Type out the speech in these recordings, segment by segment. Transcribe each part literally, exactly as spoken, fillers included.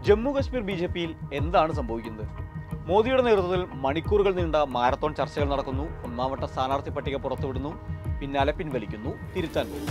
Jammu Kashmir B J പിയിൽ എന്താണ് സംഭവിക്കുന്നത്? മോദിയുടെ നേതൃത്വത്തിൽ മണിക്കൂറുകൾ നീണ്ട മാരത്തോൺ ചർച്ചകൾ നടക്കുന്നു. ഒന്നാം വട്ട സ്ഥാനാർത്ഥി പട്ടിക പുറത്തുവിടുന്നു, പിന്നാലെ പിൻവലിക്കുന്നു, തിരുത്താൻ പോകുന്നു.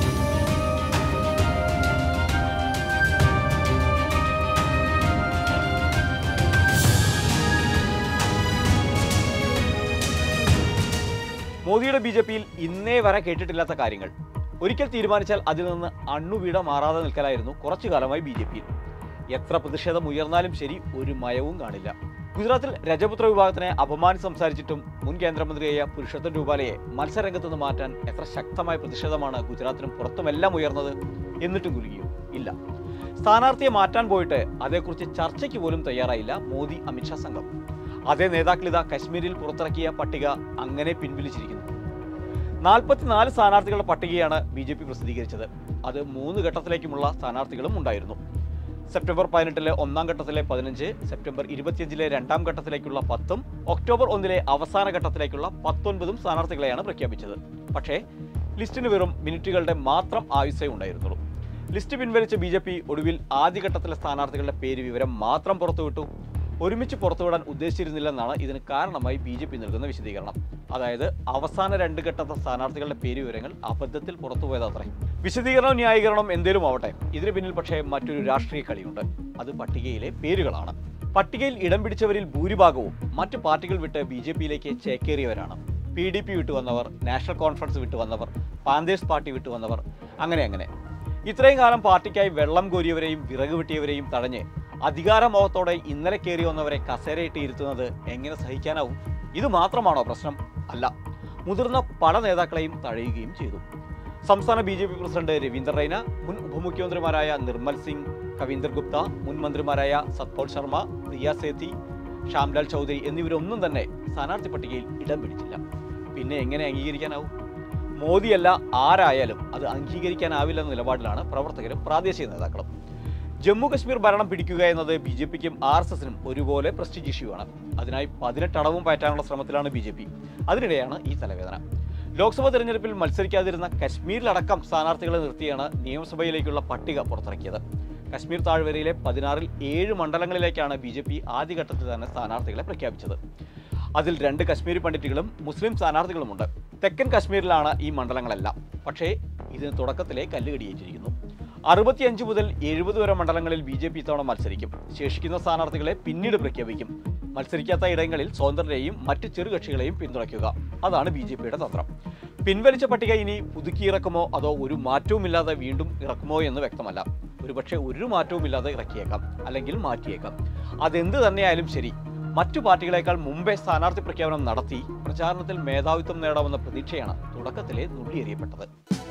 മോദിയുടെ ബി ജെ പിയിൽ ഇന്നേ വരെ കേട്ടിട്ടില്ലാത്ത കാര്യങ്ങൾ. ഒരിക്കൽ തീരുമാനിച്ചാൽ അതിൽ നിന്ന് അണ്ണുവീട മാറാതെ നിൽക്കലായിരുന്നു കുറച്ചു കാലമായി ബി ജെ പിയിൽ. എത്ര പ്രതിഷേധം ഉയർന്നാലും ശരി, ഒരു മയവും കാണില്ല. ഗുജറാത്തിൽ രജപുത്ര വിഭാഗത്തിനെ അപമാനിച്ച് സംസാരിച്ചിട്ടും മുൻ കേന്ദ്രമന്ത്രിയായ പുരുഷോത്തം രൂപാലയെ മത്സരരംഗത്ത് നിന്ന് മാറ്റാൻ എത്ര ശക്തമായ പ്രതിഷേധമാണ് ഗുജറാത്തിനും പുറത്തുമെല്ലാം ഉയർന്നത്. എന്നിട്ടും കുലുങ്ങിയോ? ഇല്ല. സ്ഥാനാർത്ഥിയെ മാറ്റാൻ പോയിട്ട് അതേക്കുറിച്ച് ചർച്ചയ്ക്ക് പോലും തയ്യാറായില്ല മോദി അമിത്ഷാ സംഘം. അതേ നേതാക്കളിതാ കശ്മീരിൽ പുറത്തിറക്കിയ പട്ടിക അങ്ങനെ പിൻവലിച്ചിരിക്കുന്നു. നാൽപ്പത്തിനാല് സ്ഥാനാർത്ഥികളുടെ പട്ടികയാണ് ബി ജെ പി പ്രസിദ്ധീകരിച്ചത്. അത് മൂന്ന് ഘട്ടത്തിലേക്കുമുള്ള സ്ഥാനാർത്ഥികളും ഉണ്ടായിരുന്നു. സെപ്റ്റംബർ പതിനെട്ടിലെ ഒന്നാം ഘട്ടത്തിലെ പതിനഞ്ച്, സെപ്റ്റംബർ ഇരുപത്തിയഞ്ചിലെ രണ്ടാം ഘട്ടത്തിലേക്കുള്ള പത്തും, ഒക്ടോബർ ഒന്നിലെ അവസാന ഘട്ടത്തിലേക്കുള്ള പത്തൊൻപതും സ്ഥാനാർത്ഥികളെയാണ് പ്രഖ്യാപിച്ചത്. പക്ഷേ ലിസ്റ്റിന് വെറും മിനിറ്റുകളുടെ മാത്രം ആയുസ്സേ ഉണ്ടായിരുന്നുള്ളൂ. ലിസ്റ്റ് പിൻവലിച്ച ബി ജെ പി ഒടുവിൽ ആദ്യഘട്ടത്തിലെ സ്ഥാനാർത്ഥികളുടെ പേര് വിവരം മാത്രം പുറത്തുവിട്ടു. ഒരുമിച്ച് പുറത്തുവിടാൻ ഉദ്ദേശിച്ചിരുന്നില്ലെന്നാണ് ഇതിന് കാരണമായി ബി ജെ പി നൽകുന്ന വിശദീകരണം. അതായത് അവസാന രണ്ട് ഘട്ടത്തെ സ്ഥാനാർത്ഥികളുടെ പേര് വിവരങ്ങൾ അബദ്ധത്തിൽ പുറത്തുപോയതത്രേ. വിശദീകരണം ന്യായീകരണം എന്തേലും ആവട്ടെ, ഇതിന് പിന്നിൽ പക്ഷേ മറ്റൊരു രാഷ്ട്രീയ കളിയുണ്ട്. അത് പട്ടികയിലെ പേരുകളാണ്. പട്ടികയിൽ ഇടം പിടിച്ചവരിൽ ഭൂരിഭാഗവും മറ്റു പാർട്ടികൾ വിട്ട് ബി ജെ പിയിലേക്ക് ചേക്കേറിയവരാണ്. പി ഡി പി വിട്ടുവന്നവർ, നാഷണൽ കോൺഫറൻസ് വിട്ടുവന്നവർ, പാന്തേഴ്സ് പാർട്ടി വിട്ടുവന്നവർ, അങ്ങനെ അങ്ങനെ ഇത്രയും കാലം പാർട്ടിക്കായി വെള്ളം കോരിയവരെയും വിറക് വെട്ടിയവരെയും തടഞ്ഞ് അധികാരമോഹത്തോടെ ഇന്നലെ കയറി വന്നവരെ കസേരയിട്ട് ഇരുത്തുന്നത് എങ്ങനെ സഹിക്കാനാവും? ഇത് മാത്രമാണോ പ്രശ്നം? അല്ല, മുതിർന്ന പല നേതാക്കളെയും തഴയുകയും ചെയ്തു. സംസ്ഥാന B J P president Ravinder Raina, മുൻ ഉപമുഖ്യമന്ത്രിമാരായ നിർമ്മൽ സിംഗ്, കവീന്ദർ ഗുപ്ത, മുൻ മന്ത്രിമാരായ സത്പാൽ ശർമ്മ, പ്രിയ സേത്തി, ശ്യാംലാൽ ചൗധരി എന്നിവരൊന്നും തന്നെ സ്ഥാനാർത്ഥി പട്ടികയിൽ ഇടം പിടിച്ചില്ല. പിന്നെ എങ്ങനെ അംഗീകരിക്കാനാവും? മോദിയല്ല ആരായാലും അത് അംഗീകരിക്കാനാവില്ലെന്ന നിലപാടിലാണ് പ്രവർത്തകരും പ്രാദേശിക നേതാക്കളും. ജമ്മു കശ്മീർ ഭരണം പിടിക്കുക എന്നത് ബി ജെ പിക്കും ആർ എസ് എസിനും ഒരുപോലെ പ്രസ്റ്റീജ് ഇഷ്യൂ ആണ്. അതിനായി പതിനെട്ടടവും പയറ്റാനുള്ള ശ്രമത്തിലാണ് ബി ജെ പി. അതിനിടെയാണ് ഈ തലവേദന. ലോക്സഭാ തെരഞ്ഞെടുപ്പിൽ മത്സരിക്കാതിരുന്ന കശ്മീരിലടക്കം സ്ഥാനാർത്ഥികളെ നിർത്തിയാണ് നിയമസഭയിലേക്കുള്ള പട്ടിക പുറത്തിറക്കിയത്. കശ്മീർ താഴ്വരയിലെ പതിനാറിൽ ഏഴ് മണ്ഡലങ്ങളിലേക്കാണ് ബി ജെ പി ആദ്യഘട്ടത്തിൽ തന്നെ സ്ഥാനാർത്ഥികളെ പ്രഖ്യാപിച്ചത്. അതിൽ രണ്ട് കശ്മീരി പണ്ഡിറ്റുകളും മുസ്ലിം സ്ഥാനാർത്ഥികളുമുണ്ട്. തെക്കൻ കശ്മീരിലാണ് ഈ മണ്ഡലങ്ങളെല്ലാം. പക്ഷേ ഇതിന് തുടക്കത്തിലെ കല്ലുകടിയേറ്റിരിക്കുന്നു. അറുപത്തിയഞ്ച് മുതൽ എഴുപത് വരെ മണ്ഡലങ്ങളിൽ ബി ജെ പി ഇത്തവണ മത്സരിക്കും. ശേഷിക്കുന്ന സ്ഥാനാർത്ഥികളെ പിന്നീട് പ്രഖ്യാപിക്കും. മത്സരിക്കാത്ത ഇടങ്ങളിൽ സ്വതന്ത്രരെയും മറ്റ് ചെറുകക്ഷികളെയും പിന്തുണയ്ക്കുക, അതാണ് ബി ജെ പിയുടെ തന്ത്രം. പിൻവലിച്ച പട്ടിക ഇനി പുതുക്കിയിറക്കുമോ അതോ ഒരു മാറ്റവുമില്ലാതെ വീണ്ടും ഇറക്കുമോ എന്ന് വ്യക്തമല്ല. ഒരുപക്ഷെ ഒരു മാറ്റവുമില്ലാതെ ഇറക്കിയേക്കാം, അല്ലെങ്കിൽ മാറ്റിയേക്കാം. അതെന്ത് തന്നെയായാലും ശരി, മറ്റു പാർട്ടികളെക്കാൾ മുമ്പേ സ്ഥാനാർത്ഥി പ്രഖ്യാപനം നടത്തി പ്രചാരണത്തിൽ മേധാവിത്വം നേടാമെന്ന പ്രതീക്ഷയാണ് തുടക്കത്തിലെ നുള്ളിയെറിയപ്പെട്ടത്.